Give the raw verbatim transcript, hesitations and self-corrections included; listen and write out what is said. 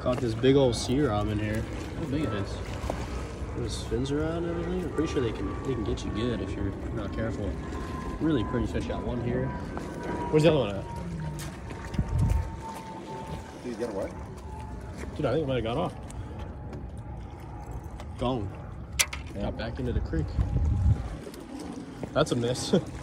Caught this big old sea robin here. How big it is. Those fins around and everything. I'm pretty sure they can they can get you good if you're not careful. Really pretty fish. Got one here. Where's the other one at? Did you get away? Dude, I think it might have got off. Gone. Yeah. Got back into the creek. That's a miss.